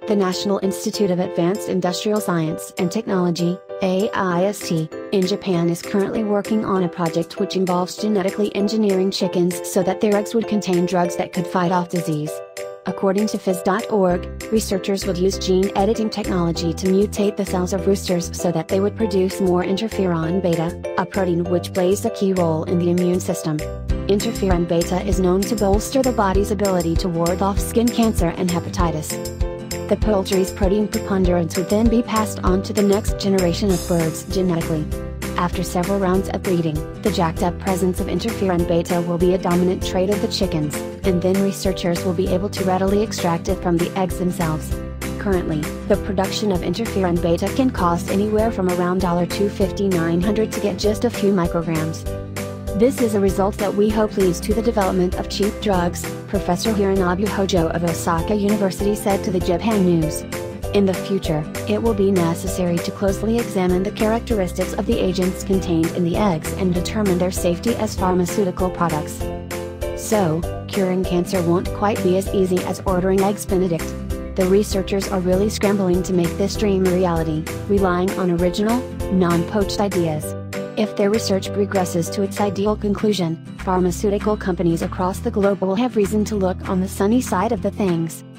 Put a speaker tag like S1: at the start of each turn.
S1: The National Institute of Advanced Industrial Science and Technology, AIST, in Japan is currently working on a project which involves genetically engineering chickens so that their eggs would contain drugs that could fight off disease. According to phys.org, researchers would use gene editing technology to mutate the cells of roosters so that they would produce more interferon beta, a protein which plays a key role in the immune system. Interferon beta is known to bolster the body's ability to ward off skin cancer and hepatitis. The poultry's protein preponderance would then be passed on to the next generation of birds genetically. After several rounds of breeding, the jacked-up presence of interferon beta will be a dominant trait of the chickens, and then researchers will be able to readily extract it from the eggs themselves. Currently, the production of interferon beta can cost anywhere from around $250–900 to get just a few micrograms. This is a result that we hope leads to the development of cheap drugs, Professor Hironobu Hojo of Osaka University said to the Japan News. In the future, it will be necessary to closely examine the characteristics of the agents contained in the eggs and determine their safety as pharmaceutical products. So, curing cancer won't quite be as easy as ordering Eggs Benedict. The researchers are really scrambling to make this dream a reality, relying on original, non-poached ideas. If their research progresses to its ideal conclusion, pharmaceutical companies across the globe will have reason to look on the sunny side of the things.